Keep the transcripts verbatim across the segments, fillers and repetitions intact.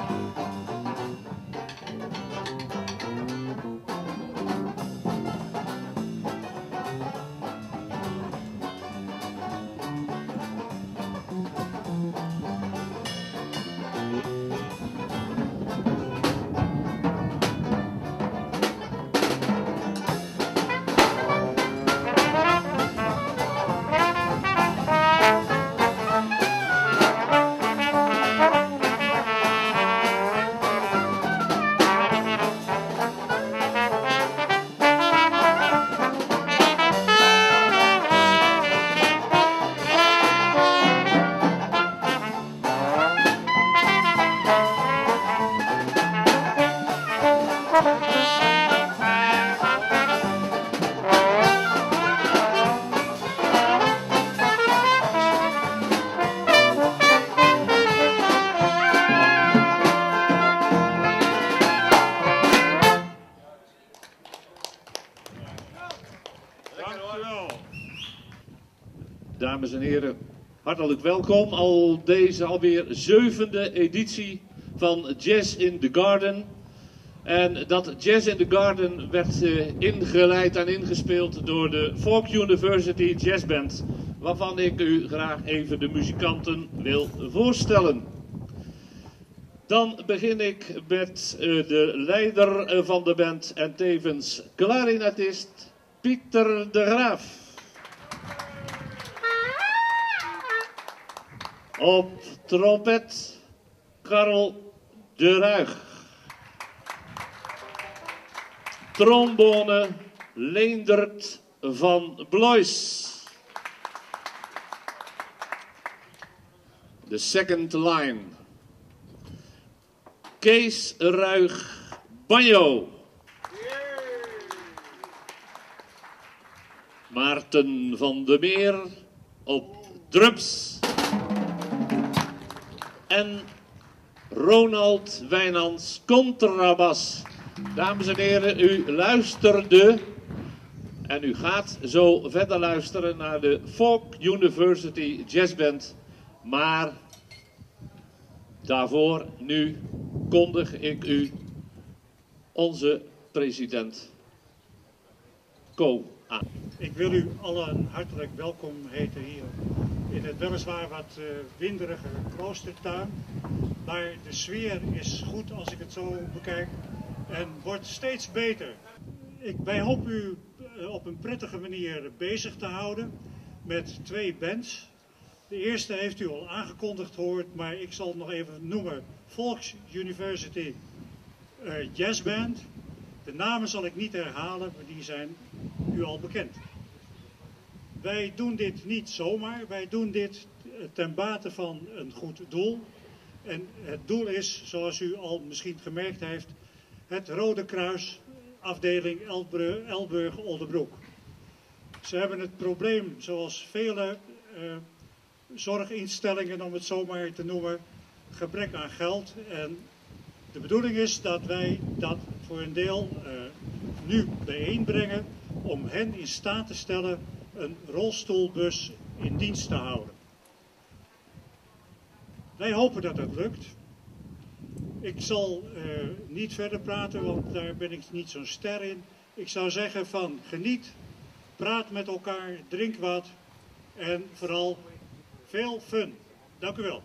Dames en heren, hartelijk welkom. Al deze alweer zevende editie van Jazz in the Garden. En dat Jazz in the Garden werd uh, ingeleid en ingespeeld door de Folk University Jazz Band, waarvan ik u graag even de muzikanten wil voorstellen. Dan begin ik met uh, de leider uh, van de band en tevens klarinetist Pieter de Graaf. Op trompet Karel de Ruig. Trombone Leendert van Blois. De second line. Kees Ruig banjo. Maarten van de Meer op drums. En Ronald Wijnands contrabas. Dames en heren, u luisterde en u gaat zo verder luisteren naar de Folk University Jazz Band. Maar daarvoor nu kondig ik u onze president Ko aan. Ik wil u allen hartelijk welkom heten hier in het weliswaar wat uh, winderige kloostertuin. Maar de sfeer is goed als ik het zo bekijk en wordt steeds beter. Ik, wij hopen u uh, op een prettige manier bezig te houden met twee bands. De eerste heeft u al aangekondigd gehoord, maar ik zal het nog even noemen. Folk University uh, Jazz Band. De namen zal ik niet herhalen, maar die zijn u al bekend. Wij doen dit niet zomaar, wij doen dit ten bate van een goed doel. En het doel is, zoals u al misschien gemerkt heeft, het Rode Kruis, afdeling Elburg-Oldebroek. Ze hebben het probleem, zoals vele uh, zorginstellingen, om het zo maar te noemen, gebrek aan geld. En de bedoeling is dat wij dat voor een deel uh, nu bijeenbrengen om hen in staat te stellen een rolstoelbus in dienst te houden. Wij hopen dat dat lukt. Ik zal uh, niet verder praten, want daar ben ik niet zo'n ster in. Ik zou zeggen van geniet, praat met elkaar, drink wat en vooral veel fun. Dank u wel.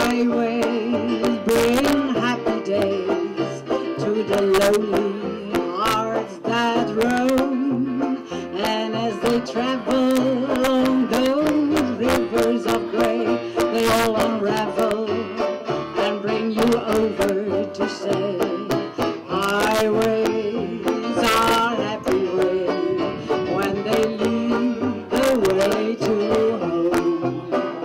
Highways bring happy days to the lonely hearts that roam, and as they travel along those rivers of gray, they all unravel and bring you over to say, highways are happy ways when they lead the way to home.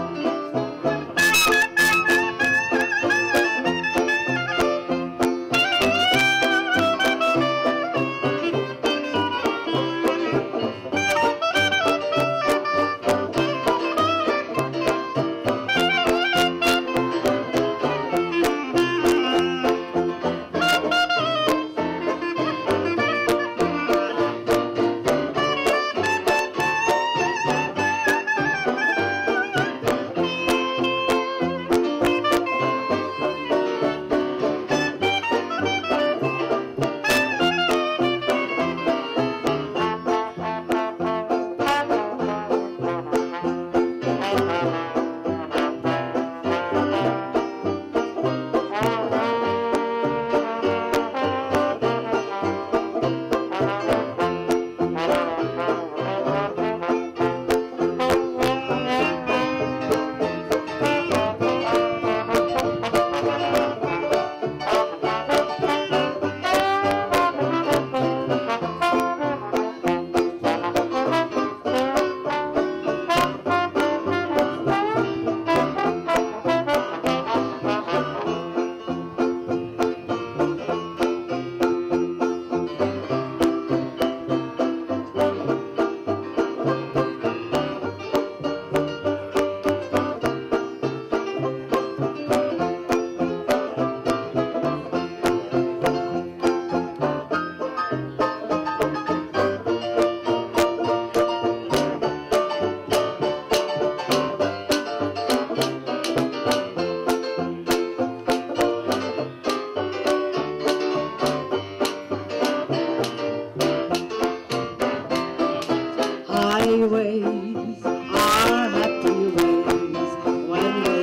Highways are happy ways when they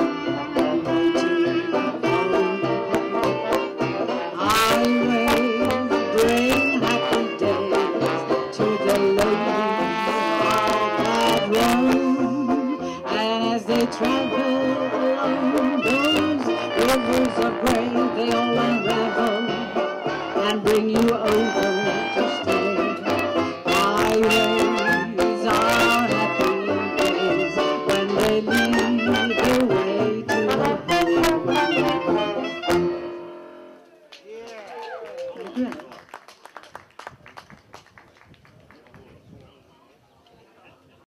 lead the way to home. Highways bring happy days to the lonely heart that roam, and as they travel along those rivers of gray, they all unravel and bring you over to stay. Highways are happy days when they lead the way to home. Yeah.